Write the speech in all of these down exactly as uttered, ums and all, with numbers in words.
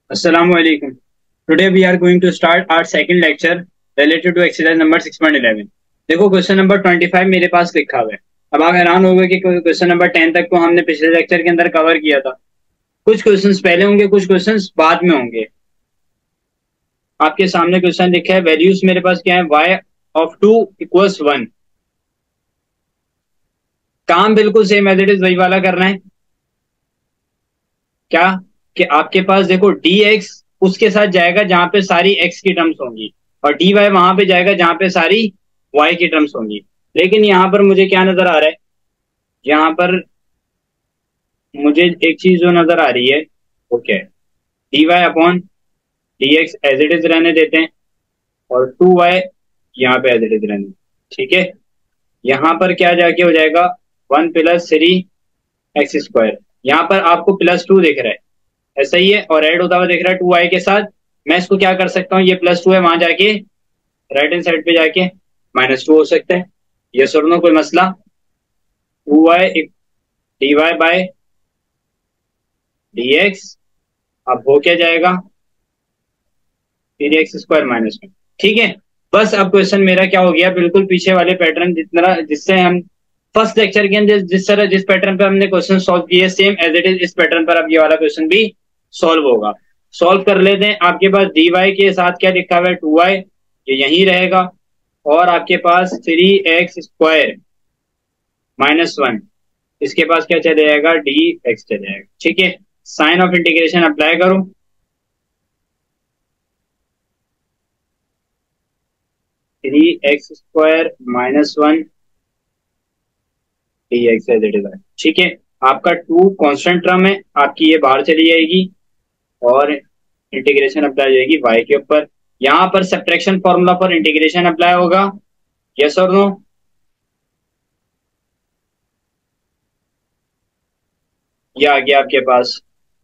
Assalamu alaikum. Today we are going to start our second lecture related to exercise number six point eleven. देखो question number twenty five मेरे पास लिखा हुआ है. अब आप हैरान हो गए कि क्वेश्चन नंबर टेन तक तो हमने पिछले लेक्चर के अंदर कवर किया था. कुछ क्वेश्चंस पहले होंगे, कुछ क्वेश्चंस बाद में होंगे. आपके सामने क्वेश्चन लिखा है, वैल्यूज मेरे पास क्या है, y of two equals one. काम बिल्कुल सेम एज इट इज वही वाला करना है. क्या कि आपके पास देखो dx उसके साथ जाएगा जहां पे सारी x की टर्म्स होंगी और dy वहां पे जाएगा जहां पे सारी y की टर्म्स होंगी. लेकिन यहां पर मुझे क्या नजर आ रहा है, यहां पर मुझे एक चीज जो नजर आ रही है वो क्या है, dy upon dx as it is रहने देते हैं और टू वाई यहाँ पे एज इट इज रहने. ठीक है, यहाँ पर क्या जाके हो जाएगा, one plus three x square. यहाँ पर आपको प्लस टू दिख रहा है, ऐसा ही है, और ऐड होता हुआ दिख रहा है टू वाई के साथ. मैं इसको क्या कर सकता हूँ, ये प्लस टू है, वहां जाके राइट हैंड साइड पे जाके माइनस टू हो सकता है. ये सुन लो, कोई मसला. Two y D Y by D x, अब हो क्या जाएगा, three x square minus one. ठीक है, बस अब क्वेश्चन मेरा क्या हो गया, बिल्कुल पीछे वाले पैटर्न जितना जिससे हम फर्स्ट लेक्चर के अंदर जिस तरह जिस पैटर्न पे हमने क्वेश्चन सॉल्व किए, सेम एज इट इज इस पैटर्न पर अब ये वाला क्वेश्चन भी सॉल्व होगा. सॉल्व कर लेते हैं. आपके पास डी वाई के साथ क्या लिखा हुआ है, टू वाई, ये यहीं रहेगा, और आपके पास three x square minus one, इसके पास क्या चले जाएगा, डी एक्स चले जाएगा. ठीक है, साइन ऑफ इंटीग्रेशन अप्लाई करूं. Three x square minus one d x as it is. ठीक है, आपका टू कांस्टेंट टर्म है, आपकी ये बाहर चली जाएगी और इंटीग्रेशन अप्लाई हो जाएगी y के ऊपर. यहां पर सब्ट्रैक्शन फॉर्मूला पर इंटीग्रेशन अप्लाई होगा, यस और नो. ये आ गया आपके पास.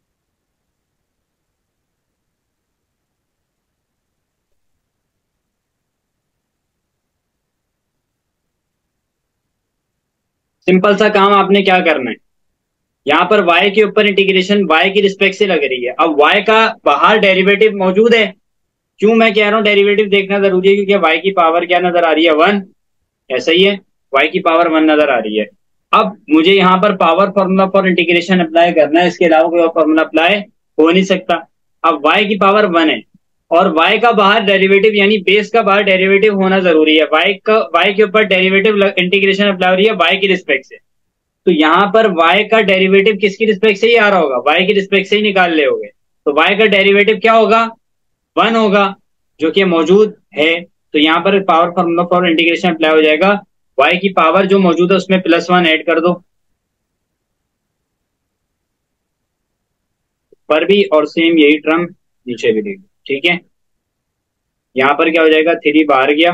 सिंपल सा काम आपने क्या करना है, यहाँ पर y के ऊपर इंटीग्रेशन y की रिस्पेक्ट से लग रही है. अब y का बाहर डेरिवेटिव मौजूद है. क्यों मैं कह रहा हूँ डेरिवेटिव देखना जरूरी है, क्योंकि y की पावर क्या नजर आ रही है, वन. ऐसा ही है, y की पावर वन नजर आ रही है. अब मुझे यहाँ पर power formula for integration apply करना है, इसके अलावा कोई और फॉर्मूला अप्लाई हो नहीं सकता. अब y की पावर वन है और y का बाहर डेरिवेटिव यानी बेस का बाहर डेरिवेटिव होना जरूरी है. y का y के ऊपर डेरिवेटिव इंटीग्रेशन अप्लाई हो रही है y की रिस्पेक्ट से. तो यहाँ पर y का डेरिवेटिव किसकी रिस्पेक्ट से ही आ रहा होगा, y की रिस्पेक्ट से ही निकाल ले होगे. तो y का डेरिवेटिव क्या होगा, वन होगा, जो कि मौजूद है. तो यहाँ पर power formula for integration apply हो जाएगा, y की पावर जो मौजूद है उसमें प्लस वन ऐड कर दो पर भी, और सेम यही टर्म नीचे भी देगा. ठीक है, यहाँ पर क्या हो जाएगा, थ्री बाहर गया,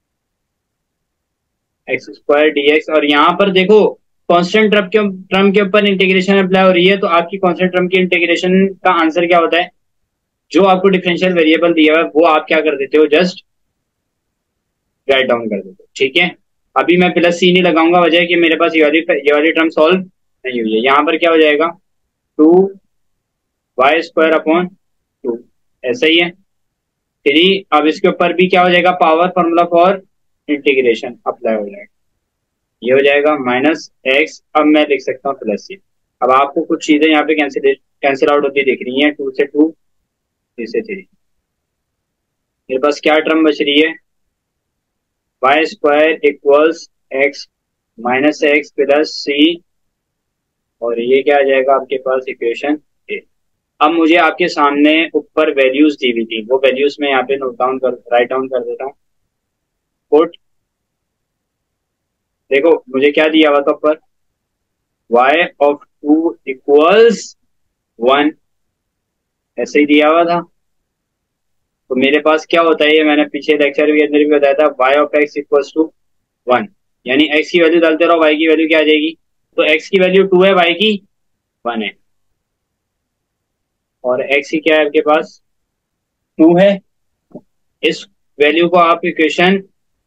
एक्स स्क्वायर डी एक्स, और यहाँ पर देखो कांस्टेंट टर्म के टर्म के ऊपर इंटीग्रेशन अप्लाई हो रही है. तो आपकी कांस्टेंट टर्म की इंटीग्रेशन का आंसर क्या होता है, जो आपको डिफरेंशियल वेरिएबल दिया हुआ है वो आप क्या कर देते हो, जस्ट राइट डाउन कर देते हो. ठीक है, अभी मैं प्लस सी नहीं लगाऊंगा, वजह है कि मेरे पास ये वाली ये वाली टर्म सॉल्व नहीं हुई है. यहाँ पर क्या हो जाएगा, two Y square upon two, ऐसा ही है. थ्री, अब इसके ऊपर भी क्या हो जाएगा, power formula for integration apply हो जाएगा, ये हो जाएगा माइनस एक्स. अब मैं लिख सकता हूँ प्लस सी. अब आपको कुछ चीजें यहाँ पे कैंसिल कैंसिल आउट होती दिख रही हैं, टू से टू, थ्री से थ्री. मेरे पास क्या टर्म बच रही है, y square equals x minus x plus c, और ये क्या आ जाएगा आपके पास, इक्वेशन ए. अब मुझे आपके सामने ऊपर वैल्यूज दी हुई थी, वो वैल्यूज में यहाँ पे नोट डाउन कर राइट डाउन कर देता हूँ. पुट, देखो मुझे क्या दिया हुआ था ऊपर, y of two equals one, ऐसे ही दिया हुआ था. तो मेरे पास क्या होता है, ये मैंने पीछे लेक्चर के अंदर भी बताया था, y of x equals to one, यानी x की वैल्यू डालते रहो, y की वैल्यू क्या आ जाएगी. तो x की वैल्यू टू है, y की वन है, और x की क्या है आपके पास, टू है. इस वैल्यू को आप इक्वेशन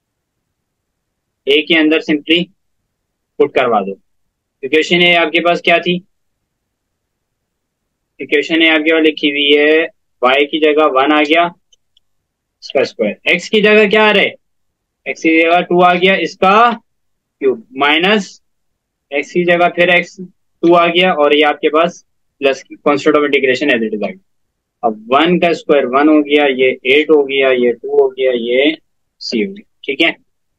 ए के अंदर सिंपली पुट करवा दो. इक्वेशन ए आपके पास क्या थी, इक्वेशन ए आपके पास लिखी हुई है वाई की जगह वन आ गया इसका स्क्वायर, एक्स की जगह क्या आ रहा है, एक्स की जगह टू आ गया इसका क्यूब, माइनस एक्स की जगह फिर एक्स टू आ गया, और ये आपके पास plus constant of integration as it is आ गया। अब वन का स्क्वायर वन हो गया, ये एट हो गया, ये टू हो गया, ये सी हो गया। ठीक है,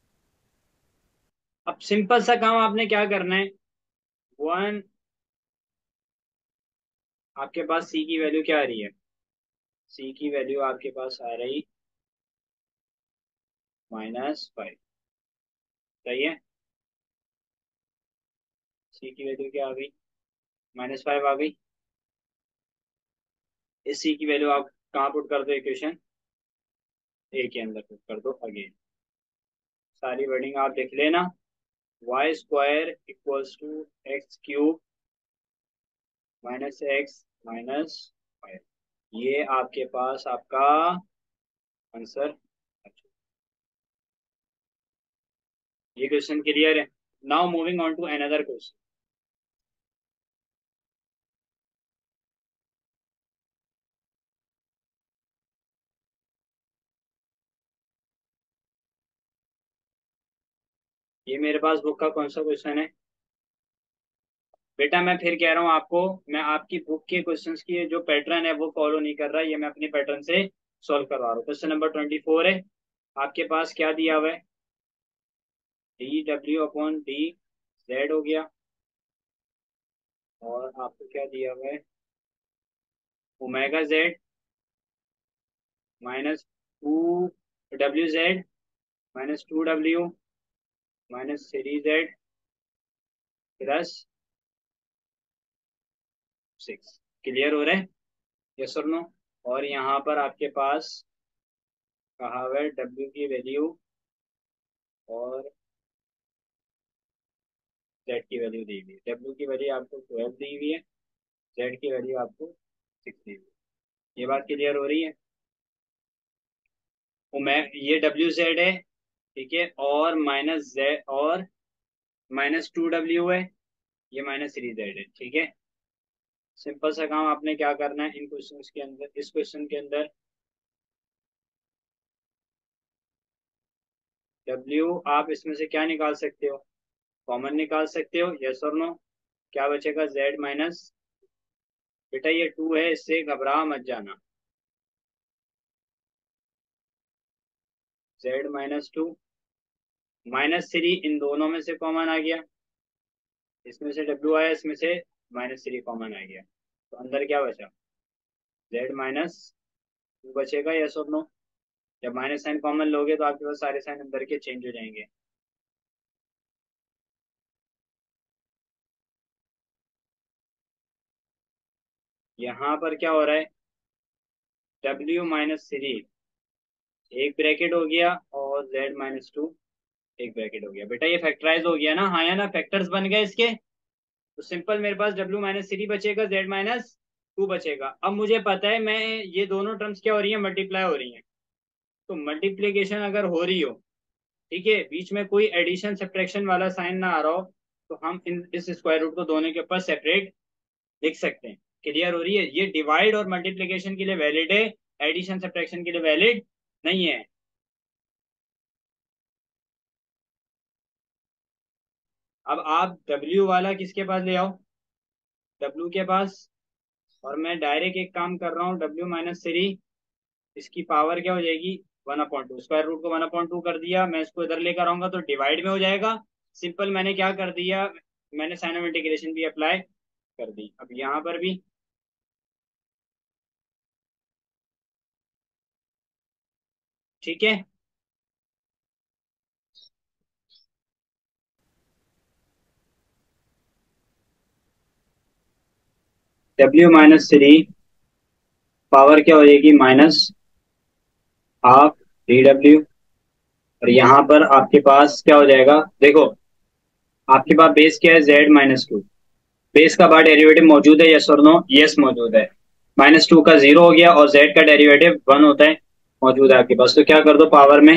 अब सिंपल सा काम आपने क्या करना है, वन, आपके पास सी की वैल्यू क्या आ रही है, सी की वैल्यू आपके पास आ रही माइनस फाइव, सही है, सी की वैल्यू क्या आ गई, माइनस फाइव आ गई। इस सी की वैल्यू आप कहाँ पुट कर दो, इक्वेशन ए के अंदर पुट कर दो अगेन, सारी वर्डिंग आप लिख लेना, y square equals to x cube minus x minus five, ये आपके पास आपका आंसर। अच्छा, ये क्वेश्चन क्लियर है। Now moving on to another question. ये मेरे पास बुक का कौन सा क्वेश्चन है बेटा, मैं फिर कह रहा हूँ आपको, मैं आपकी बुक के क्वेश्चंस की जो पैटर्न है वो फॉलो नहीं कर रहा, ये मैं अपनी पैटर्न से सॉल्व करवा रहा हूँ। क्वेश्चन नंबर ट्वेंटी फोर है, आपके पास क्या दिया हुआ है, D W upon D Z हो गया, और आपको क्या दिया हुआ है, omega Z minus two W Z minus two W minus three Z plus six. Clear हो रहा है, यस और नो। और यहाँ पर आपके पास कहा हुआ है डब्ल्यू की वैल्यू और जेड की वैल्यू दी हुई है, डब्ल्यू की वैल्यू आपको ट्वेल्व दी हुई है, जेड की वैल्यू आपको सिक्स दी हुई है। ये बात क्लियर हो रही है, तो मैं ये डब्ल्यू जेड है, ठीक है, और माइनस जेड और माइनस टू डब्ल्यू है, ये माइनस थ्री जेड है। ठीक है, सिंपल सा काम आपने क्या करना है इन क्वेश्चंस के अंदर, इस क्वेश्चन के अंदर डब्ल्यू आप इसमें से क्या निकाल सकते हो, कॉमन निकाल सकते हो, यस और नो। क्या बचेगा, जेड माइनस, बेटा ये टू है, इससे घबरा मत जाना, z minus two minus three, इन दोनों में से कॉमन आ गया, इसमें से डब्ल्यू आया, इसमें से माइनस थ्री कॉमन आ गया, तो अंदर क्या बचा, जेड माइनस टू बचेगा, यस और नो। जब माइनस साइन कॉमन लोगे तो आपके पास सारे साइन अंदर के चेंज हो जाएंगे। यहाँ पर क्या हो रहा है, डब्ल्यू माइनस थ्री एक ब्रैकेट हो गया, और जेड माइनस टू एक ब्रैकेट हो गया, बेटा ये फैक्टराइज हो गया ना, हाँ या ना, फैक्टर्स बन गए इसके, तो सिंपल मेरे पास डब्ल्यू माइनस थ्री बचेगा, जेड माइनस टू बचेगा। अब मुझे पता है मैं, ये दोनों टर्म्स क्या हो रही है, मल्टीप्लाई हो रही हैं, तो मल्टीप्लीकेशन अगर हो रही हो, ठीक है, बीच में कोई एडिशन सब्ट्रैक्शन वाला साइन ना आ रहा हो, तो हम इन इस स्क्वायर रूट को दोनों के ऊपर सेपरेट लिख सकते हैं। क्लियर हो रही है, ये डिवाइड और मल्टीप्लीकेशन के लिए वैलिड है, एडिशन सब्ट्रैक्शन के लिए वैलिड नहीं है। अब आप डब्ल्यू वाला किसके पास ले आओ, डब्ल्यू के पास, और मैं डायरेक्ट एक काम कर रहा हूँ, डब्ल्यू माइनस थ्री इसकी पावर क्या हो जाएगी, one upon two, square root को वन अपॉइंट टू कर दिया, मैं इसको इधर लेकर आऊंगा तो डिवाइड में हो जाएगा। सिंपल मैंने क्या कर दिया, मैंने साइन ऑफ इंटीग्रेशन भी अप्लाई कर दी। अब यहाँ पर भी ठीक है, डब्ल्यू माइनस थ्री पावर क्या हो जाएगी, माइनस हाफ डी डब्ल्यू, और यहाँ पर आपके पास क्या हो जाएगा, देखो आपके पास बेस क्या है, जेड माइनस टू, बेस का बाहर डेरिवेटिव मौजूद है, यस और नो, यस मौजूद है, माइनस टू का जीरो हो गया, और जेड का डेरिवेटिव वन होता है, मौजूद है आपके पास, तो क्या कर दो, पावर में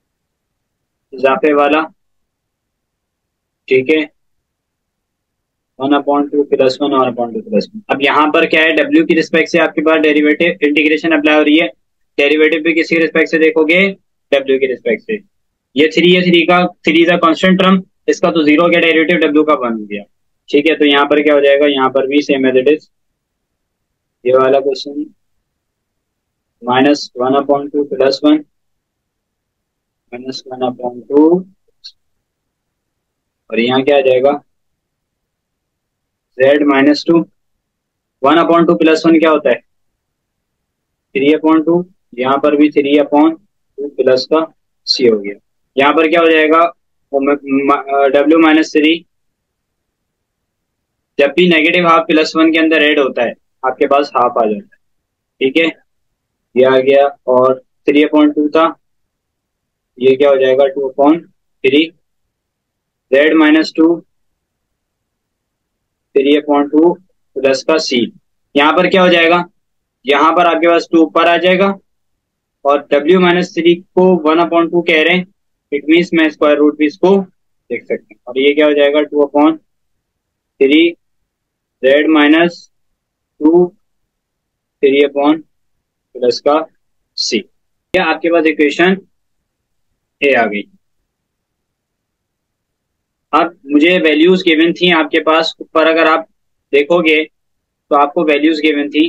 इजाफे वाला, ठीक है, one upon two plus one one upon two plus one. अब यहाँ पर क्या है, डब्ल्यू की रिस्पेक्ट से आपके पास डेरिवेटिव इंटीग्रेशन अप्लाई हो रही है। डेरिवेटिव भी किसी रिस्पेक्ट से देखोगे, डब्ल्यू की रिस्पेक्ट से। ये थ्री है, थ्री का थ्री का कांस्टेंट टर्म, इसका तो जीरो का डेरिवेटिव डब्ल्यू का वन हो गया। ठीक है, तो यहाँ पर क्या हो जाएगा, यहाँ पर भी सेम एज इट इज ये वाला question, minus one upon two plus one minus one upon two, और यहाँ क्या आ जाएगा, z minus two. One upon two plus one क्या होता है, थ्री अपॉन टू। यहाँ पर भी थ्री अपॉन टू प्लस का सी हो गया। यहाँ पर क्या हो जाएगा, डब्ल्यू माइनस थ्री। जब भी नेगेटिव हाफ प्लस वन के अंदर ऐड होता है आपके पास हाफ आ जाता है। ठीक है, ये आ गया, और थ्री अपॉन टू था, ये क्या हो जाएगा, two upon three. Z minus two, three upon two plus का सी। यहाँ पर क्या हो जाएगा, यहाँ पर आपके पास टू ऊपर आ जाएगा, और डब्ल्यू माइनस थ्री को वन अपॉन टू कह रहे हैं, इट मीन्स मैं स्क्वायर रूट भी इसको देख सकते हैं। और ये क्या हो जाएगा, two upon three Z minus two three upon plus का सी। क्या आपके पास इक्वेशन ए आ गई। अब मुझे वैल्यूज गिवन थी आपके पास ऊपर, अगर आप देखोगे तो आपको वैल्यूज गिवन थी।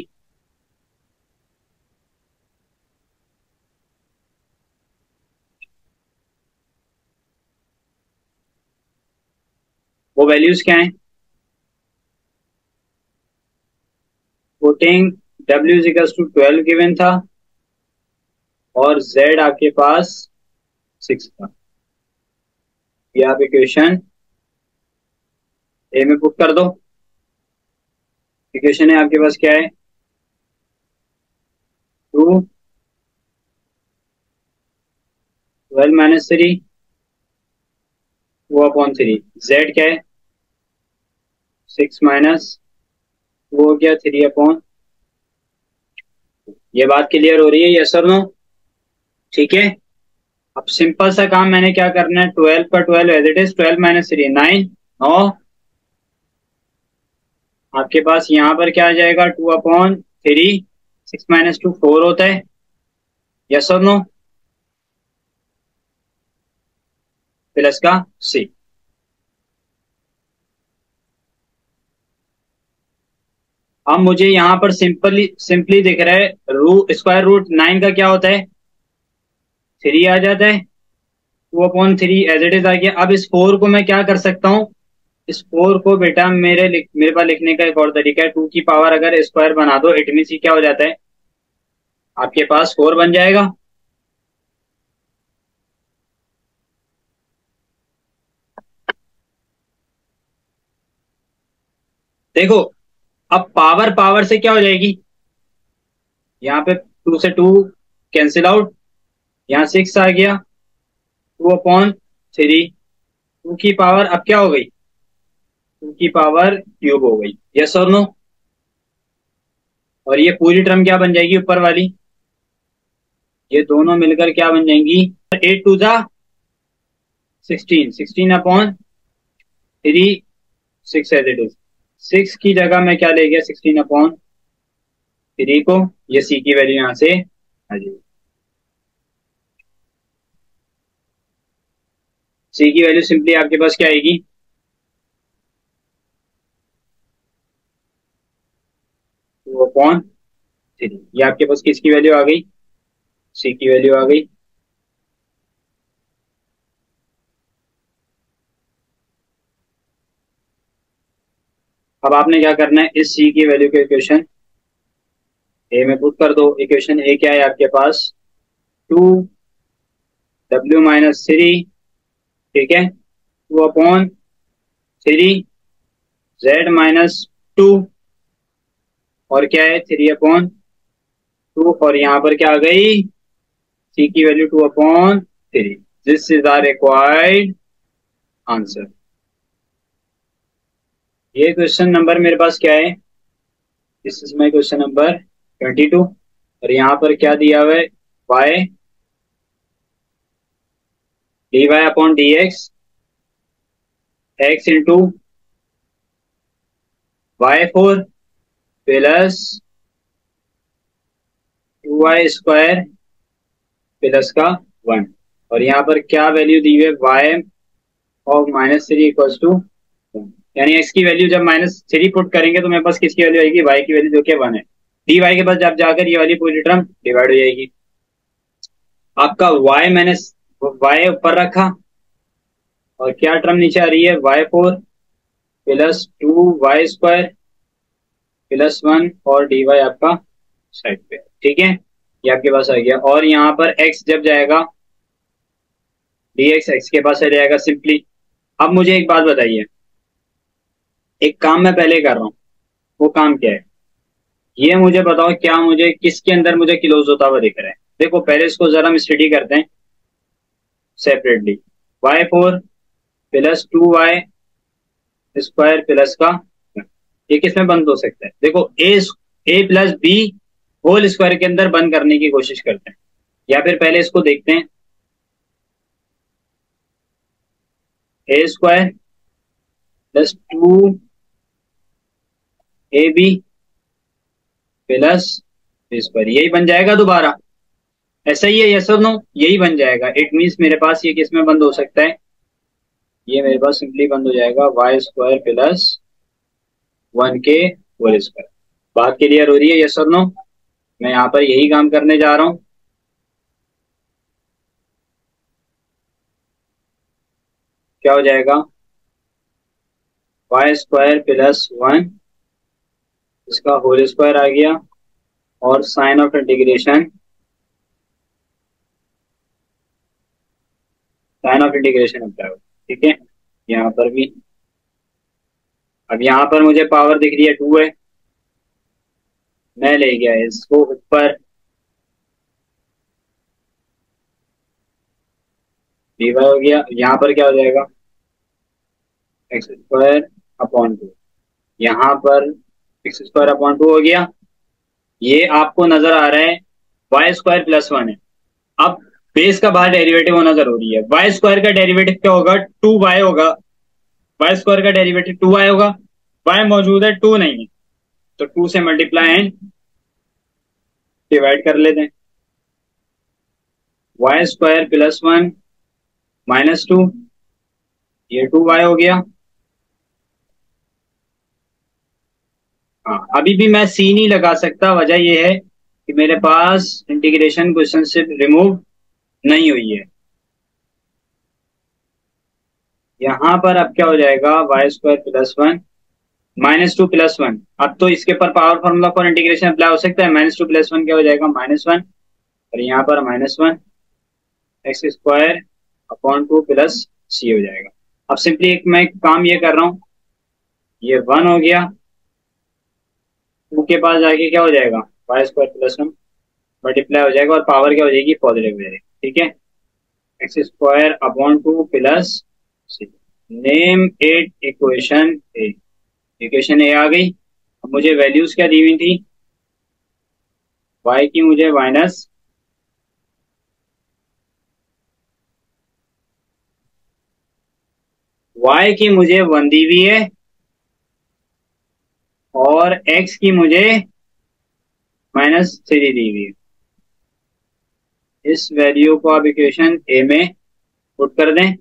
वो वैल्यूज क्या है, पुटिंग डब्ल्यू is equals to twelve given था, और जेड आपके पास सिक्स था। ये आप इक्वेशन ए में पुट कर दो। इक्वेशन है आपके पास क्या है, two twelve minus three two upon three, z क्या है, सिक्स माइनस टू हो गया थ्री अपॉन। ये बात क्लियर हो रही है, यस और नो। ठीक है, अब सिंपल सा काम मैंने क्या करना है, ट्वेल्व का twelve as it is, twelve minus three nine, नौ। आपके पास यहाँ पर क्या आ जाएगा, two upon three, six minus two four होता है, यस और नो, प्लस का सी। अब मुझे यहाँ पर सिंपली सिंपली दिख रहा है, रू स्क्वायर रूट नाइन का क्या होता है, थ्री आ जाता है, two upon three as it is आ गया। अब इस फोर को मैं क्या कर सकता हूँ, इस फोर को बेटा मेरे लिख, मेरे पास लिखने का एक और तरीका है, टू की पावर अगर स्क्वायर बना दो, इट मीन क्या हो जाता है, आपके पास फोर बन जाएगा। देखो, अब पावर पावर से क्या हो जाएगी, यहाँ पे टू से टू कैंसिल आउट, यहाँ सिक्स आ गया, टू अपॉन थ्री, टू की पावर अब क्या हो गई, टू की पावर क्यूब हो गई, यस और नो। और ये पूरी टर्म क्या बन जाएगी ऊपर वाली, ये दोनों मिलकर क्या बन जाएंगी, एट टू जा sixteen, sixteen upon three, six as it is. Six की जगह मैं क्या ले गया, सिक्सटीन अपॉन थ्री को, ये सी की वैल्यू यहां से आ जाएगी। सी की वैल्यू सिंपली आपके पास क्या आएगी, टू अपॉन थ्री। ये आपके पास किसकी वैल्यू आ गई, सी की वैल्यू आ गई। अब आपने क्या करना है, इस सी की वैल्यू के इक्वेशन ए में पुट कर दो। इक्वेशन ए क्या है आपके पास, टू डब्ल्यू माइनस थ्री, ठीक है, two upon three Z minus two, और क्या है, थ्री अपॉन टू, और यहाँ पर क्या आ गई, सी की value two upon three. This is our required answer. ये क्वेश्चन नंबर मेरे पास क्या है, this is my question number twenty two. और यहाँ पर क्या दिया हुआ है, Y D Y upon D X, X into Y four plus two Y square plus का वन, और यहाँ पर क्या वैल्यू दी हुई है, Y of minus three equals to one, यानी एक्स की वैल्यू जब माइनस थ्री पुट करेंगे तो मेरे पास किसकी वैल्यू आएगी, वाई की वैल्यू जो कि वन है। डी वाई के पास जब जाकर ये वाली पूरी टर्म डिवाइड हो जाएगी। आपका वाई मैंने वाई ऊपर रखा और क्या टर्म नीचे आ रही है, y four plus two Y square plus one और डी वाई आपका साइड पे, ठीक है, ये आपके पास आ गया। और यहाँ पर x जब जाएगा dx x के पास आ जाएगा सिंपली। अब मुझे एक बात बताइए, एक काम मैं पहले कर रहा हूँ, वो काम क्या है ये मुझे बताओ, क्या मुझे किसके अंदर मुझे क्लोज होता हुआ दिख रहा है। देखो पहले इसको जरा हम स्टडी करते हैं separately. Y four plus two Y square plus का, ये किसमें बंद हो सकता है, देखो a a plus b whole square के अंदर बंद करने की कोशिश करते हैं, या फिर पहले इसको देखते हैं, a square plus two a b plus b square, यही बन जाएगा दोबारा, ऐसा ही है, यस और नो, यही बन जाएगा। इट मीन्स मेरे पास ये किसमें बंद हो सकता है, ये मेरे पास सिंपली बंद हो जाएगा वाई स्क्वायर प्लस वन के होल स्क्वायर। बात क्लियर हो रही है, यस और नो। मैं यहाँ पर यही काम करने जा रहा हूं। क्या हो जाएगा, वाई स्क्वायर प्लस वन इसका होल स्क्वायर आ गया, और sign of integration, sign of integration होता है, ठीक है, यहाँ पर भी। अब यहाँ पर मुझे पावर दिख रही है टू है, मैं ले गया इसको ऊपर, डीवाई हो गया, यहाँ पर क्या हो जाएगा, एक्स स्क्वायर अपॉन टू, यहाँ पर एक्स स्क्वायर अपॉन टू हो गया। ये आपको नजर आ रहा है वाई स्क्वायर प्लस वन है। अब बेस का बाहर डेरिवेटिव होना जरूरी है, वाई स्क्वायर का डेरिवेटिव क्या होगा, टू वाई होगा, वाई स्क्वायर का डेरिवेटिव टू वाई होगा, वाई मौजूद है टू नहीं है, तो टू से मल्टीप्लाई एंड डिवाइड कर लेते हैं। Y square plus one minus two, ये टू वाई हो गया। हाँ, अभी भी मैं सी नहीं लगा सकता, वजह यह है कि मेरे पास इंटीग्रेशन क्वेश्चन से रिमूव नहीं हुई है। यहां पर अब क्या हो जाएगा, y square plus one minus two plus one, अब तो इसके ऊपर power formula for integration apply हो सकता है। माइनस टू प्लस वन क्या हो जाएगा, माइनस वन, और यहाँ पर minus one x square upon two plus c हो जाएगा। अब सिंपली एक मैं काम ये कर रहा हूँ, ये वन हो गया, टू के पास जाके क्या हो जाएगा, y square plus one multiply हो जाएगा, और पावर क्या हो जाएगी, पॉजिटिव हो जाएगी, ठीक है, x square upon two plus c. Name it equation a, equation a आ गई। अब मुझे वैल्यूज क्या दी हुई थी, y की मुझे माइनस y की मुझे वन दी हुई है, और x की मुझे माइनस थ्री दी हुई है। इस वैल्यू को आप इक्वेशन ए में पुट कर दें,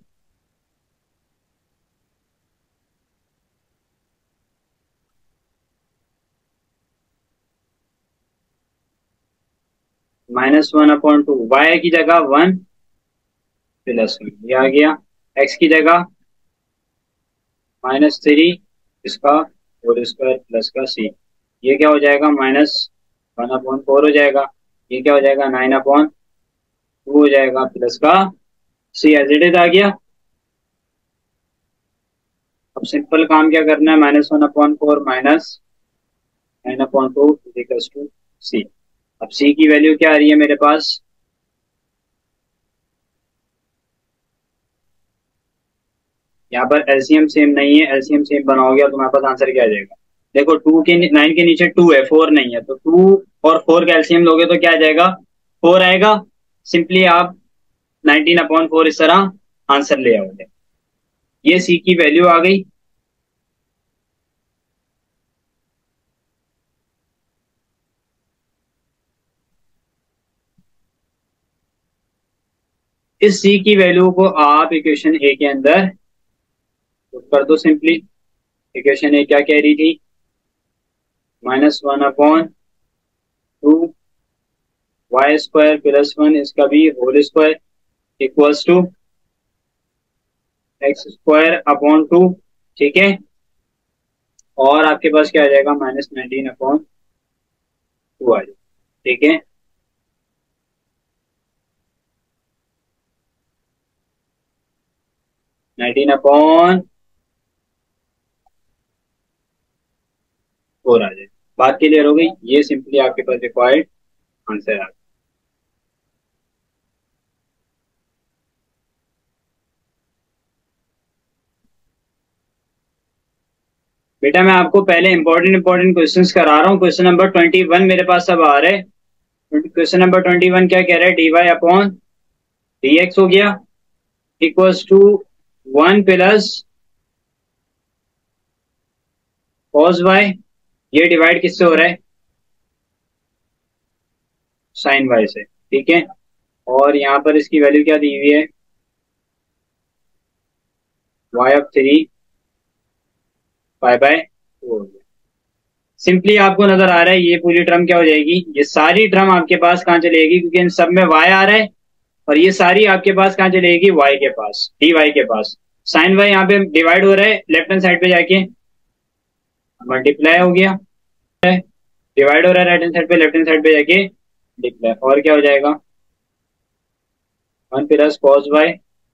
minus one upon two, y की जगह वन प्लस वन, ये आ गया, एक्स की जगह माइनस थ्री इसका होल स्क्वायर प्लस का सी, ये क्या हो जाएगा, माइनस वन अपॉन फोर हो जाएगा, ये क्या हो जाएगा, नाइन अपॉन टू हो जाएगा प्लस का सी, एज इट इज आ गया। अब सिंपल काम क्या करना है, minus one upon four minus nine upon two equals to C. अब सी की वैल्यू क्या आ रही है मेरे पास, यहाँ पर एलसीएम सेम नहीं है, एलसीएम सेम बनाओगे और तुम्हारे पास आंसर क्या आ जाएगा, देखो टू के नाइन के नीचे टू है, फोर नहीं है, तो टू और फोर का एलसीएम लोगे तो क्या आ जाएगा, फोर आएगा। सिंपली आप नाइनटीन अपॉन फोर इस तरह आंसर ले आओगे। ये सी की वैल्यू आ गई। इस सी की वैल्यू को आप इक्वेशन ए के अंदर पुट कर दो सिंपली। इक्वेशन ए क्या कह रही थी, minus one upon two Y square plus one इसका भी whole square equals to x square upon two. ठीक है, और आपके पास क्या आ जाएगा, माइनस नाइनटीन अपॉन टू आ जाएगा। ठीक है, नाइनटीन अपॉन फोर आ जाए। बात क्लियर हो गई, ये सिंपली आपके पास रिक्वायर्ड आंसर आ गया। बेटा मैं आपको पहले इंपॉर्टेंट इंपॉर्टेंट क्वेश्चंस करा रहा हूँ। क्वेश्चन नंबर ट्वेंटी वन मेरे पास अब आ रहा है। क्वेश्चन नंबर ट्वेंटी वन क्या कह रहा है, D Y upon D x हो गया equals to one plus cos y, ये डिवाइड किससे हो रहा है, साइन वाई से। ठीक है, और यहाँ पर इसकी वैल्यू क्या दी हुई है, Y of three pi by two हो गया। सिंपली आपको नजर आ रहा है ये पूरी टर्म क्या हो जाएगी, ये सारी टर्म आपके पास कहाँ चलेगी, क्योंकि इन सब में वाई आ रहा है, और ये सारी आपके पास कहाँ चलेगी, वाई के पास, डी वाई के पास। साइन वाई यहाँ पे डिवाइड हो रहा है, लेफ्ट हैंड साइड पे जाके मल्टीप्लाई हो गया, डिवाइड हो रहा है राइट हैंड साइड पे, लेफ्ट हैंड साइड पे जाके मल्टीप्लाई, और क्या हो जाएगा, one plus cos y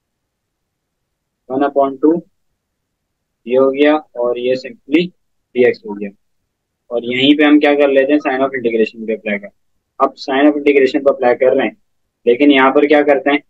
one upon two, ये हो गया, और ये सिंपली डी एक्स हो गया। और यहीं पे हम क्या कर लेते हैं, साइन ऑफ इंटीग्रेशन पे अप्लाई कर। अब साइन ऑफ इंटीग्रेशन पे अप्लाई कर रहे हैं, लेकिन यहाँ पर क्या करते हैं,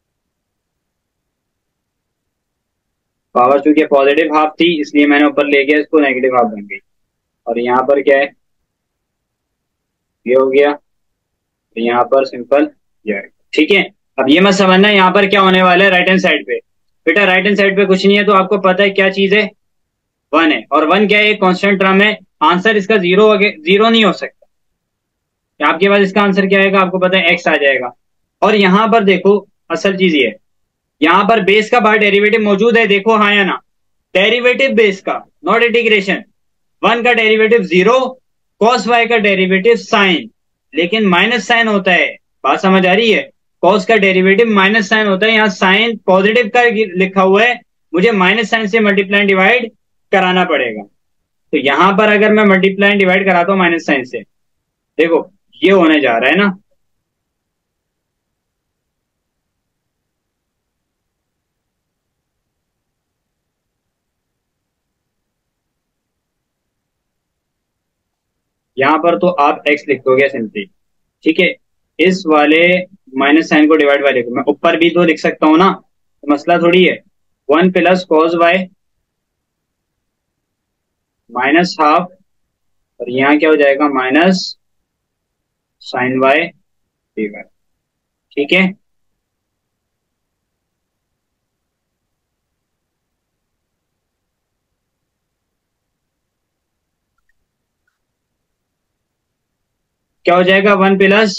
पावर चूंकि पॉजिटिव हाफ थी इसलिए मैंने ऊपर ले गया इसको, नेगेटिव हाफ बन गई, और यहाँ पर क्या है, ये हो गया, तो यहाँ पर सिंपल ये है। ठीक है, अब ये मत समझना यहाँ पर क्या होने वाला है राइट हैंड साइड पे। बेटा राइट हैंड साइड पे कुछ नहीं है, तो आपको पता है क्या चीज है, वन है, और वन क्या है, कॉन्स्टेंट टर्म है। आंसर इसका जीरो जीरो नहीं हो सकता। आपके पास इसका आंसर क्या आएगा, आपको पता है एक्स आ जाएगा। और यहाँ पर देखो असल चीज ये है, यहाँ पर बेस का बाहर डेरिवेटिव मौजूद है, देखो हाँ या ना, डेरिवेटिव बेस का, नॉट इंटीग्रेशन। वन का डेरिवेटिव जीरो, कॉस वाई का डेरिवेटिव साइन, लेकिन माइनस साइन होता है। बात समझ आ रही है, कॉस का डेरिवेटिव माइनस साइन होता है, यहाँ साइन पॉजिटिव का लिखा हुआ है, मुझे माइनस साइन से मल्टीप्लाई डिवाइड कराना पड़ेगा। तो यहां पर अगर मैं मल्टीप्लाई डिवाइड कराता हूं माइनस साइन से, देखो ये होने जा रहा है ना, यहां पर तो आप x लिख दोगे सिंपली। ठीक है, इस वाले माइनस साइन को डिवाइड बाय लिखो, मैं ऊपर भी तो लिख सकता हूं ना, तो मसला थोड़ी है। One plus cos y minus half, और यहाँ क्या हो जाएगा, minus sine y D y. ठीक है, क्या हो जाएगा, one plus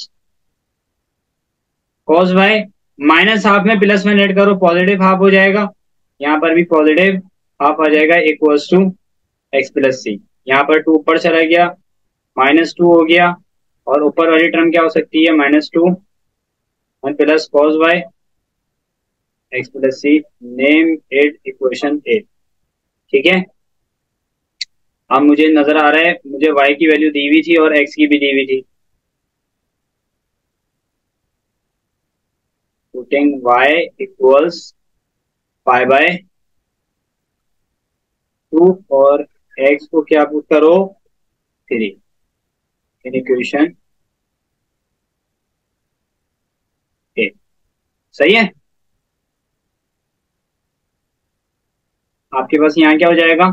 cos y minus half में प्लस में ऐड करो, पॉजिटिव हाफ हो जाएगा, यहाँ पर भी पॉजिटिव हाफ आ जाएगा, equals to x plus c. यहाँ पर टू ऊपर चला गया, माइनस टू हो गया, और ऊपर वाली टर्म क्या हो सकती है, minus two, one plus cos y x plus c, name it equation a. ठीक है, अब मुझे नजर आ रहा है, मुझे y की वैल्यू दी हुई थी और x की भी दी हुई थी, putting y equals pi by two, और x को क्या पुट करो, थ्री, इन इक्वेशन ए। सही है, आपके पास यहाँ क्या हो जाएगा,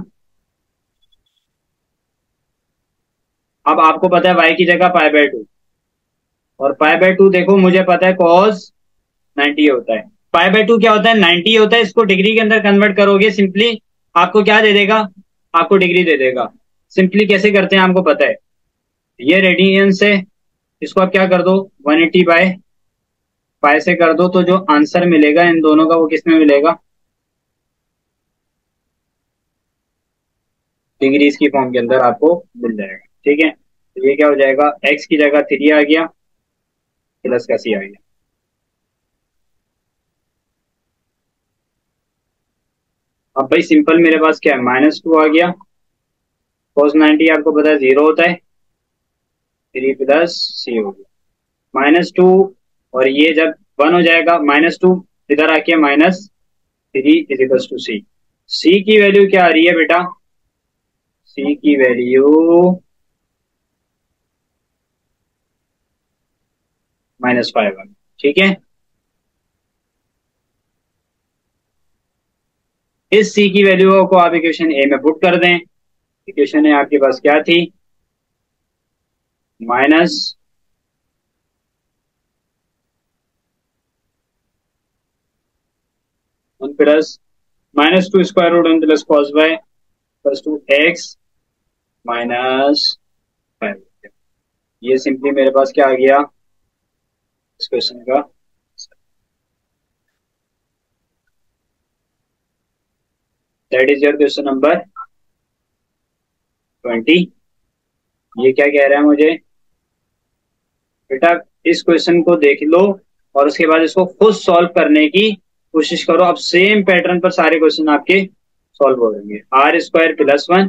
अब आपको पता है y की जगह पाई बाय टू, और पाई बाय टू देखो मुझे पता है कॉस नाइन्टी होता है, पाई बाय टू क्या होता है, नाइन्टी होता है। इसको डिग्री के अंदर कन्वर्ट करोगे सिंपली आपको क्या दे देगा, आपको डिग्री दे देगा। सिंपली कैसे करते हैं आपको पता है, ये रेडियन से इसको आप क्या कर दो, वन एटी बाय फाइव से कर दो तो जो आंसर मिलेगा इन दोनों का वो किस में मिलेगा, डिग्रीज की फॉर्म के अंदर आपको मिल जाएगा। ठीक है, तो ये क्या हो जाएगा, एक्स की जगह थ्री आ गया प्लस का सी आ गया। अब भाई सिंपल मेरे पास क्या है, माइनस टू आ गया, कोस नाइनटी आपको पता है जीरो होता है, थ्री प्लस सी हो गया माइनस टू, और ये जब वन हो जाएगा माइनस टू इधर आके minus three is equal to C. C की वैल्यू क्या आ रही है बेटा, सी की वैल्यू माइनस फाइव। ठीक है, इस सी की वैल्यू को आप इक्वेशन ए में पुट कर दें। इक्वेशन ए आपके पास क्या थी, minus one plus minus two square root one plus cos y plus two x minus five. ये सिंपली मेरे पास क्या आ गया इस क्वेश्चन का। That is your question number twenty. ये क्या कह रहा है मुझे, बेटा इस क्वेश्चन को देख लो और उसके बाद इसको खुद सॉल्व करने की कोशिश करो। अब सेम पैटर्न पर सारे क्वेश्चन आपके सॉल्व हो जाएंगे। R square plus one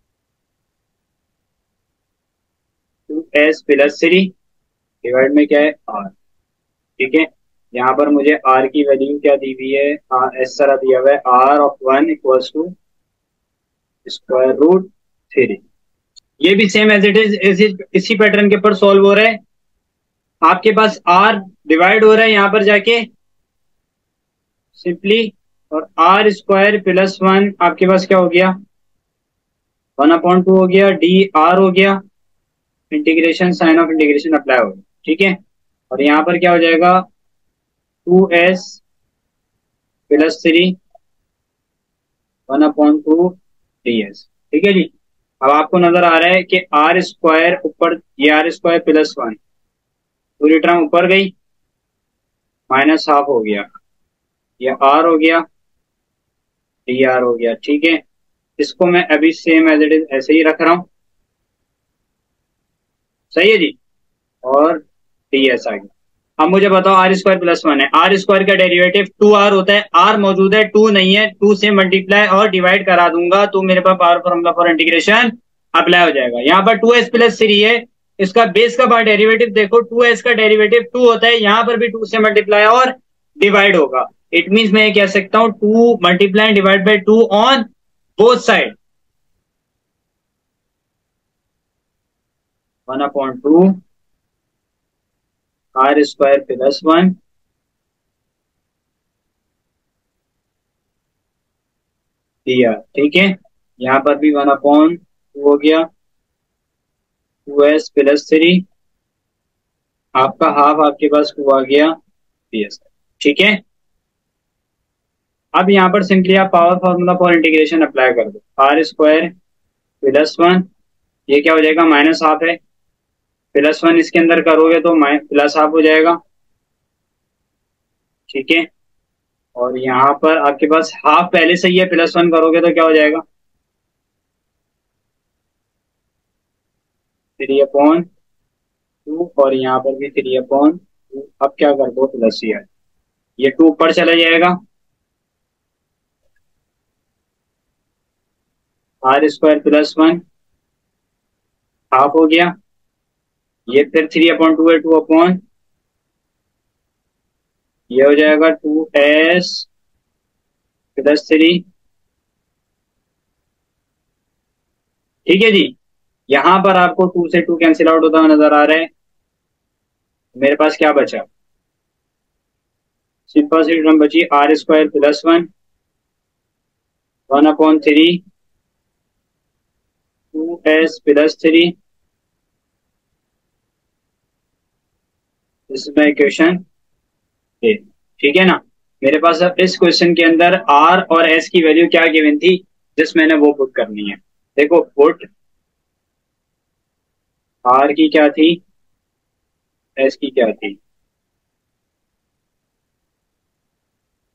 two S plus three divide में क्या है आर। ठीक है, यहाँ पर मुझे आर की वैल्यू क्या दी हुई है, आर एस तरह दिया हुआ है, r of one equals to square root three. ये भी सेम एज इट इज इसी, इसी पैटर्न के ऊपर सॉल्व हो रहा है। आपके पास आर डिवाइड हो रहा है यहाँ पर जाके सिंपली, और आर स्क्वायर प्लस वन आपके पास क्या हो गया, वन अपॉइंट टू हो गया, डी आर हो गया, integration sign of integration apply हो गया। ठीक है, और यहाँ पर क्या हो जाएगा, two S plus three one upon two D s. ठीक है जी, अब आपको नजर आ रहा है कि आर स्क्वायर ऊपर, ये आर स्क्वायर प्लस वन पूरी टर्म ऊपर गई, माइनस हाफ हो गया, ये आर हो गया, डी आर हो गया। ठीक है, इसको मैं अभी सेम एज इट इज ऐसे ही रख रहा हूं, सही है जी, और डी एस आ गया। अब मुझे बताओ आर स्क्वायर प्लस वन है, आर स्क्वायर का डेरिवेटिव टू आर होता है, आर मौजूद है टू नहीं है, टू से मल्टीप्लाई और डिवाइड करा दूंगा तो मेरे पास power formula for integration apply हो जाएगा। यहाँ पर टू एस प्लस थ्री है, इसका बेस का बार डेरिवेटिव देखो, टू एस का डेरिवेटिव टू होता है, यहाँ पर भी टू से मल्टीप्लाई और डिवाइड होगा। इट मीन्स मैं ये कह सकता हूं two multiply divide by two on both side, one upon two r square plus one दिया। ठीक है, यहाँ पर भी वन अपॉन टू हो गया, टू एस प्लस थ्री, आपका हाफ आपके पास टू आ गया पी एस। ठीक है, अब यहाँ पर सिंपली आप power formula for integration apply कर दो, आर स्क्वायर प्लस वन, ये क्या हो जाएगा माइनस हाफ है, प्लस वन इसके अंदर करोगे तो प्लस हाफ हो जाएगा। ठीक है, और यहाँ पर आपके पास हाफ पहले से ही है, प्लस वन करोगे तो क्या हो जाएगा, थ्री अपॉन टू, और यहाँ पर भी थ्री अपॉन टू। अब क्या कर दो प्लस सी आए, ये टू ऊपर चला जाएगा, r square plus one half हो गया, ये फिर थ्री अपॉन टू है, टू अपॉन ये हो जाएगा टू एस प्लस थ्री। ठीक है जी, यहां पर आपको टू से टू कैंसिल आउट होता हुआ नजर आ रहा है। मेरे पास क्या बचा, सिंपल सी टर्म बची, r square plus one one upon three two S plus three, this is my equation a. ठीक है ना, मेरे पास अब इस क्वेश्चन के अंदर आर और एस की वैल्यू क्या गिवन थी, जिस मैंने वो पुट करनी है। देखो पुट आर की क्या थी, एस की क्या थी,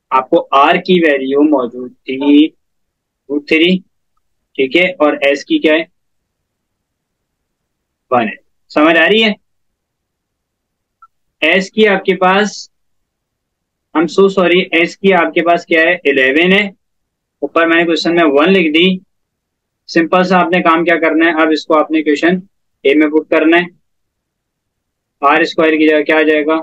आपको आर की वैल्यू मौजूद थी रूट थ्री, ठीक है, और एस की क्या है, वन है। समझ आ रही है? एस की आपके पास, I am so sorry, s की आपके पास क्या है, इलेवन है। ऊपर मैंने क्वेश्चन में वन लिख दी। सिंपल सा आपने काम क्या करना है, अब इसको आपने क्वेश्चन ए में पुट करना है। आर स्क्वायर की जगह क्या आ जाएगा,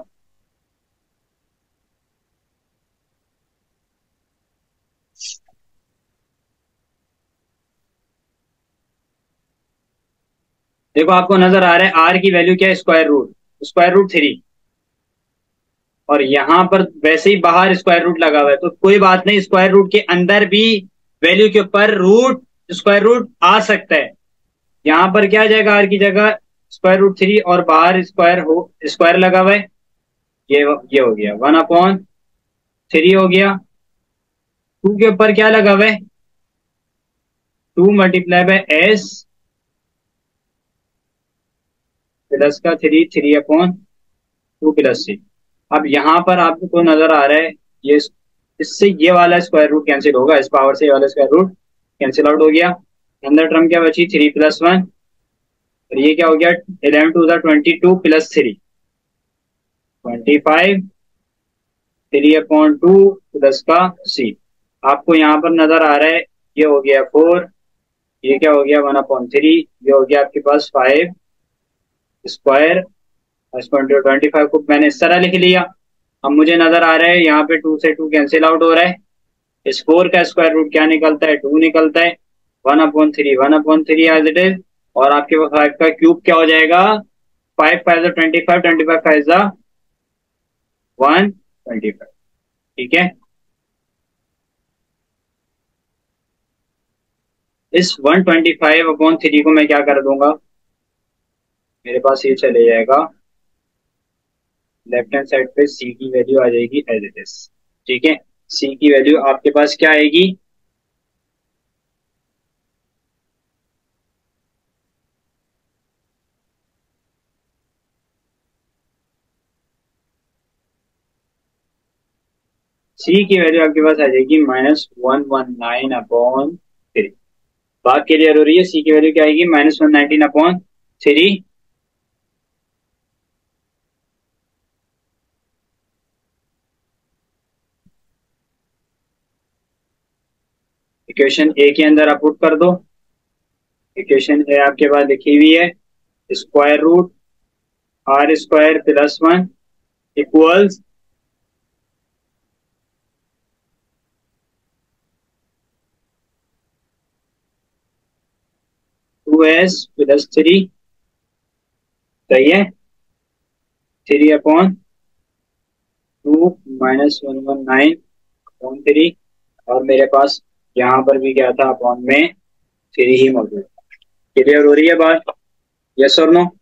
देखो आपको नजर आ रहा है आर की वैल्यू क्या है, square root, square root three. और यहां पर वैसे ही बाहर स्क्वायर रूट लगा हुआ है, तो कोई बात नहीं, स्क्वायर रूट के अंदर भी वैल्यू के ऊपर रूट, स्क्वायर रूट आ सकता है। यहां पर क्या आ जाएगा, आर की जगह स्क्वायर रूट थ्री, और बाहर स्क्वायर हो, स्क्वायर लगा हुआ है, ये ये हो गया वन अपॉन थ्री हो गया। टू के ऊपर क्या लगा हुआ है, two multiply by S plus का three, three upon two plus C. अब यहाँ पर आपको नजर आ रहा है, ये इससे ये वाला स्क्वायर रूट कैंसिल होगा, इस पावर से ये वाला स्क्वायर रूट कैंसिल आउट हो गया। अंदर टर्म क्या बची, थ्री प्लस वन, और ये क्या हो गया, eleven two the twenty two plus three, twenty five, three upon two plus का सी। आपको यहाँ पर नजर आ रहा है, ये हो गया फोर, ये क्या हो गया, वन अपॉन थ्री, ये हो गया आपके पास फाइव स्क्वायर, ट्वेंटी फाइव को मैंने इस तरह लिख लिया। अब मुझे नजर आ रहा है यहाँ पे टू से टू कैंसिल आउट हो रहा है, इस फोर का स्क्वायर रूट क्या निकलता है, टू निकलता है, one upon three, one upon three as it is, और आपके पास फाइव का क्यूब क्या हो जाएगा, five five twenty five, twenty five five one twenty five, ठीक है। इस one twenty five upon three को मैं क्या कर दूंगा, मेरे पास ये चले जाएगा लेफ्ट हैंड साइड पे, सी की वैल्यू आ जाएगी एज इट इज, ठीक है। सी की वैल्यू आपके पास क्या आएगी, सी की वैल्यू आपके पास आ जाएगी minus one one nine upon three. बात क्लियर हो रही है, सी की वैल्यू क्या आएगी, minus one nineteen upon three. Equation A के अंदर आप पुट कर दो। इक्वेशन ए आपके पास लिखी हुई है, square root R square plus one equals two S plus three, सही है, three upon two minus one one nine upon three, और मेरे पास यहाँ पर भी क्या था, अपॉन में थ्री ही मौजूद। क्लियर हो रही है बात, यस और no?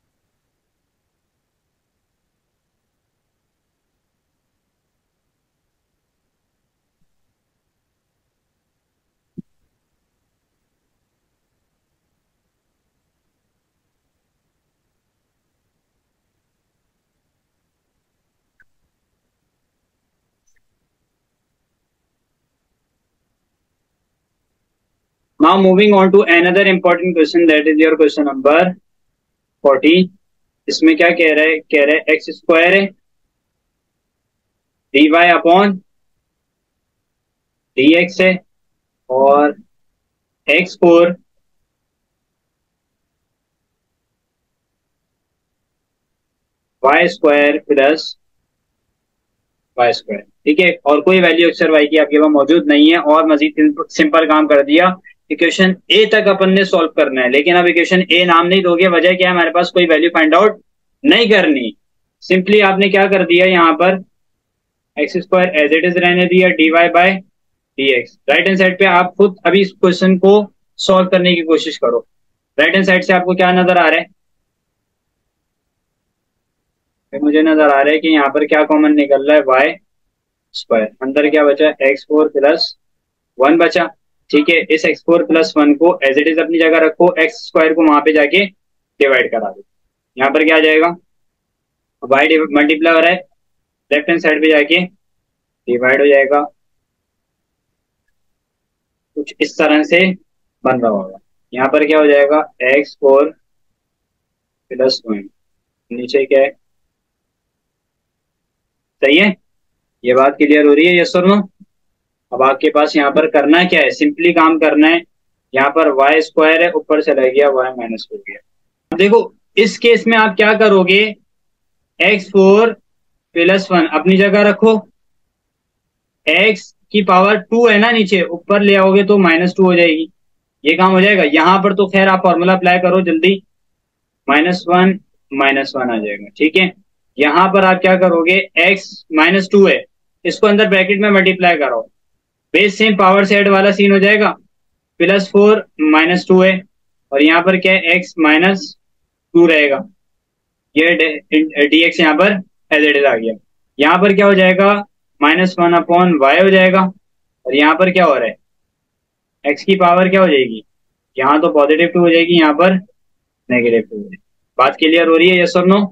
Now moving on to another important question, that is your question number fourteen. इसमें क्या कह रहा है, कह रहा है एक्स स्क्वायर है D Y upon D X है, और X four Y square plus Y square, ठीक है। और कोई वैल्यू एक्स और वाई की आपके पास मौजूद नहीं है, और मजीद सिंपल काम कर दिया, इक्वेशन ए तक अपन ने सॉल्व करना है। लेकिन अब इक्वेशन ए नाम नहीं दोगे, वजह क्या है, हमारे पास कोई वैल्यू फाइंड आउट नहीं करनी। सिंपली आपने क्या कर दिया, यहाँ पर X square as it is रहने दिया, D Y by D X. Right hand side पे आप खुद अभी इस क्वेश्चन को सॉल्व करने की कोशिश करो। राइट हैंड साइड से आपको क्या नजर आ रहा है, फिर मुझे नजर आ रहा है कि यहाँ पर क्या कॉमन निकल रहा है, वाई स्क्वायर, अंदर क्या बचा, एक्स फोर प्लस वन बचा, ठीक है। इस एक्स फोर प्लस वन को एज इट इज अपनी जगह रखो, एक्स स्क्वायर को वहां पे जाके डिवाइड करा दो। यहाँ पर क्या आ जाएगा, वाई मल्टीप्लाई हो रहा है, लेफ्ट हैंड साइड पे जाके डिवाइड हो जाएगा, कुछ इस तरह से बन रहा होगा। यहाँ पर क्या हो जाएगा, एक्स फोर प्लस वन, नीचे क्या है, सही है। ये बात क्लियर हो रही है, यस और नो। अब आपके पास यहाँ पर करना है क्या है, सिंपली काम करना है। यहाँ पर वाई स्क्वायर है, ऊपर चला गया वाई माइनस हो गया। अब देखो, इस केस में आप क्या करोगे, एक्स फोर प्लस वन अपनी जगह रखो, एक्स की पावर टू है ना नीचे, ऊपर ले आओगे तो माइनस टू हो जाएगी। ये काम हो जाएगा। यहाँ पर तो खैर आप फॉर्मूला अप्लाई करो जल्दी, माइनस वन माइनस वन आ जाएगा, ठीक है। यहाँ पर आप क्या करोगे, एक्स माइनस टू है, इसको अंदर ब्रैकेट में मल्टीप्लाई करो, बेस सेम पावर से ऐड वाला सीन हो जाएगा। प्लस फोर माइनस टू है, और यहाँ पर क्या है, एक्स माइनस टू रहेगा। ये डी एक्स यहाँ पर एज इट इज आ गया। यहाँ पर क्या हो जाएगा, माइनस वन अपॉन वाई हो जाएगा, और यहाँ पर क्या हो रहा है, एक्स की पावर क्या हो जाएगी, यहाँ तो पॉजिटिव टू हो जाएगी, यहाँ पर नेगेटिव टू हो जाएगी। बात क्लियर हो रही है, यस और नो।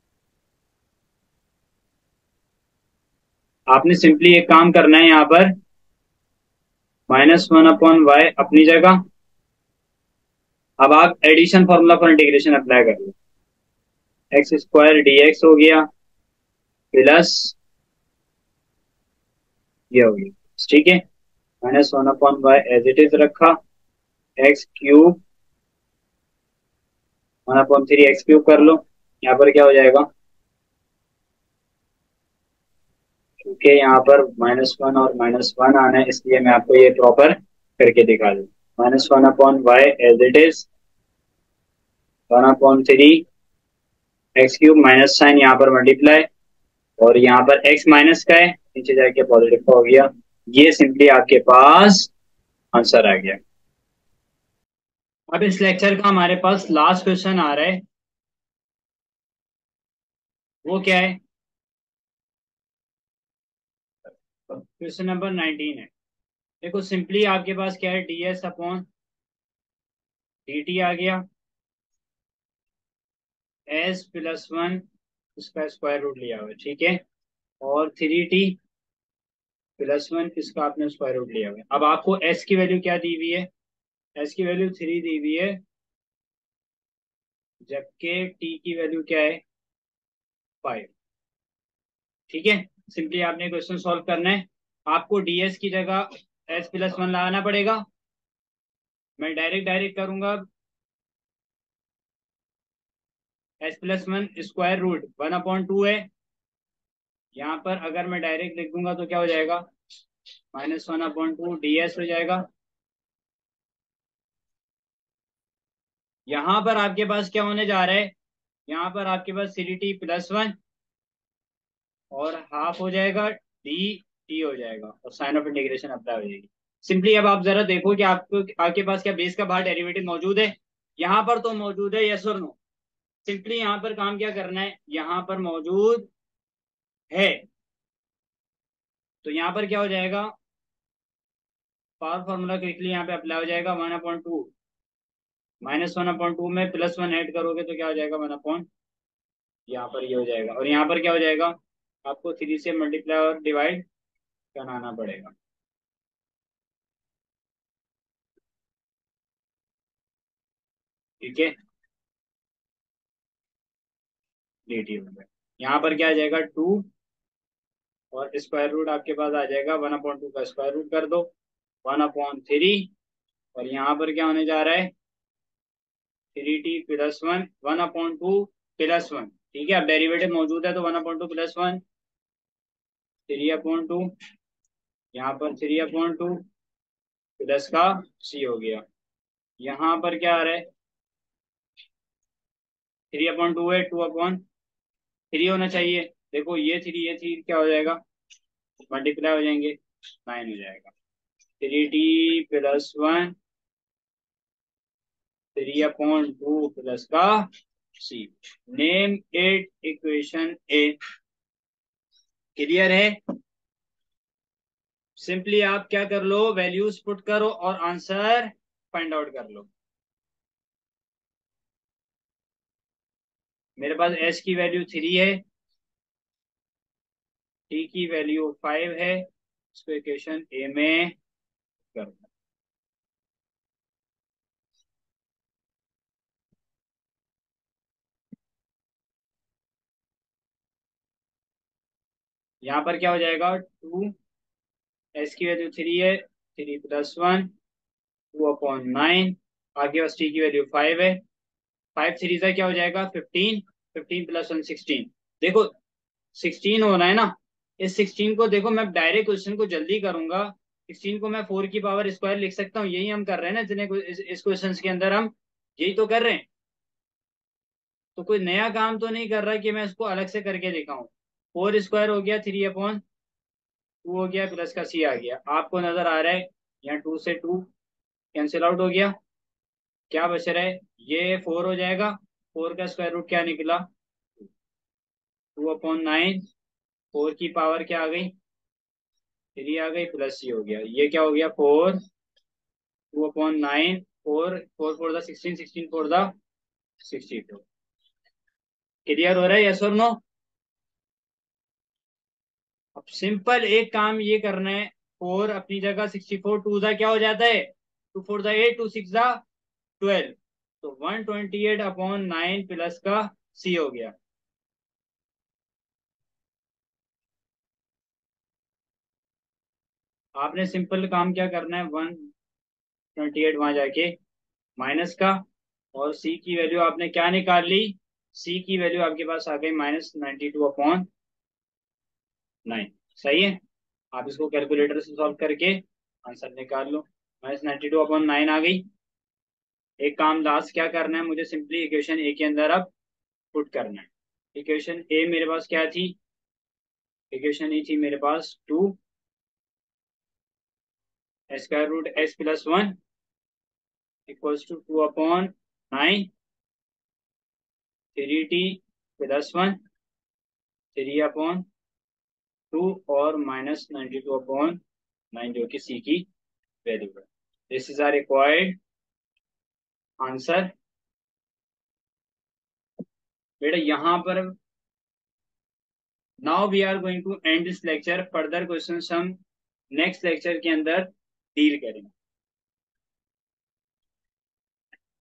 आपने सिंपली एक काम करना है, यहाँ पर माइनस वन अपॉन वाई अपनी जगह। अब आप addition formula for integration apply कर लो, एक्स स्क्वायर डी एक्स हो गया प्लस ये हो गया, ठीक है। Minus one upon Y as it is रखा, X cube one upon three X cube कर लो। यहाँ पर क्या हो जाएगा, क्योंकि यहाँ पर माइनस वन और माइनस वन आना है, इसलिए मैं आपको ये प्रॉपर करके दिखा दूँ। Minus one upon Y as it is, one upon three X cube, minus sign यहाँ पर मल्टीप्लाई, और यहाँ पर x माइनस का है, नीचे जाके पॉजिटिव का हो गया। ये सिंपली आपके पास आंसर आ गया। अब इस लेक्चर का हमारे पास लास्ट क्वेश्चन आ रहा है, वो क्या है, क्वेश्चन नंबर नाइनटीन है। देखो सिंपली आपके पास क्या है, D S upon D T आ गया, एस प्लस वन उसका स्क्वायर रूट लिया हुआ है, ठीक है, और थ्री टी प्लस वन इसका आपने स्क्वायर रूट लिया हुआ है। अब आपको एस की वैल्यू क्या दी हुई है, एस की वैल्यू थ्री दी हुई है, जबकि टी की वैल्यू क्या है, फाइव, ठीक है। सिंपली आपने क्वेश्चन सॉल्व करना है, आपको डीएस की जगह एस प्लस वन लगाना पड़ेगा। मैं डायरेक्ट डायरेक्ट करूंगा, S plus one square root one upon two है, यहाँ पर अगर मैं डायरेक्ट लिख दूंगा तो क्या हो जाएगा, minus one upon two D S हो जाएगा। यहाँ पर आपके पास क्या होने जा रहा है, यहाँ पर आपके पास C D T plus one और हाफ हो जाएगा डी टी हो जाएगा, और साइन ऑफ इंटीग्रेशन अप्लाई हो जाएगी। सिंपली अब आप जरा देखो कि आपको आपके पास क्या बेस का बाहर डेरिवेटिव मौजूद है, यहाँ पर तो मौजूद है, यस और नो। सिंपली यहाँ पर काम क्या करना है, यहाँ पर मौजूद है, तो यहाँ पर क्या हो जाएगा, पावर फॉर्मूला क्विकली यहाँ पे अप्लाई हो जाएगा, one upon two minus one upon two में प्लस वन ऐड करोगे तो क्या हो जाएगा, वन अपॉइंट, यहाँ पर ये हो जाएगा, और यहाँ पर क्या हो जाएगा, आपको थ्री से मल्टीप्लाई और डिवाइड कराना पड़ेगा, ठीक है। डी टी हो गया, यहाँ पर क्या आ जाएगा, टू और स्क्वायर रूट आपके पास आ जाएगा, वन अपॉइंट टू का स्क्वायर रूट कर दो, वन अपॉइंट थ्री, और यहाँ पर क्या होने जा रहा है, three T plus one, one upon two plus one, ठीक है। अब डेरिवेटिव मौजूद है तो one upon two plus one, three upon two, यहाँ पर थ्री अपॉइंट टू प्लस का सी हो गया। यहाँ पर क्या आ रहा है, थ्री अपॉइंट टू है, टू अपॉइंट थ्री होना चाहिए। देखो ये थ्री ये थ्री क्या हो जाएगा, मल्टीप्लाई हो जाएंगे, नाइन हो जाएगा। Three T plus one, three upon two plus का C, name it equation A. Clear है। सिंपली आप क्या कर लो, वैल्यूज पुट करो और आंसर फाइंड आउट कर लो। मेरे पास एस की वैल्यू थ्री है, टी की वैल्यू फाइव है, इसको इक्वेशन ए में करना। यहाँ पर क्या हो जाएगा, टू, एस की वैल्यू थ्री है, three plus one, two upon nine, आपके पास टी की वैल्यू फाइव है, फाइव थ्री से क्या हो जाएगा, fifteen, fifteen plus one sixteen. देखो सिक्सटीन हो रहा है ना, इस सिक्सटीन को देखो मैं डायरेक्ट क्वेश्चन को जल्दी करूंगा, सिक्सटीन को मैं फोर की पावर स्क्वायर लिख सकता हूँ, यही हम कर रहे हैं ना जितने इस, इस क्वेश्चन के अंदर हम यही तो कर रहे हैं। तो कोई नया काम तो नहीं कर रहा कि मैं इसको अलग से करके दिखाऊं। फोर स्क्वायर हो गया, थ्री अपॉन टू हो गया, प्लस का सी आ गया, आपको नजर आ रहा है यहाँ टू से टू कैंसिल आउट हो गया, क्या बच रहा है, ये फोर हो जाएगा, फोर का स्क्वायर रूट क्या निकला, टू अपॉन नाइन, फोर की पावर क्या आ गई, थ्री आ गई, प्लस सी हो गया, ये क्या हो गया, four, two upon nine, four, four four the sixteen, sixteen four the sixty two. Clear हो रहा है, यस और नो। अब सिंपल एक काम ये करना है, फोर अपनी जगह, सिक्सटी फोर टू द क्या हो जाता है, two four the eight, two six the twelve, तो one twenty eight upon nine plus का सी हो गया। आपने सिंपल काम क्या करना है, वन ट्वेंटी एट वहां जाके माइनस का, और सी की वैल्यू आपने क्या निकाल ली, सी की वैल्यू आपके पास आ गई minus ninety two upon nine. सही है, आप इसको कैलकुलेटर से सॉल्व करके आंसर निकाल लो, minus ninety two upon nine आ गई। एक काम लास्ट क्या करना है, मुझे सिंपली इक्वेशन ए के अंदर अब पुट करना है। इक्वेशन ए मेरे पास क्या थी, इक्वेशन ए थी मेरे पास two, square root X plus one equals two two upon nine, three T plus one, three upon two, और minus ninety two upon nine जो कि सी की वैल्यू है। This is our required answer. बेटा यहाँ पर now we are going to end this lecture, further questions हम next lecture के अंदर डील करेंगे।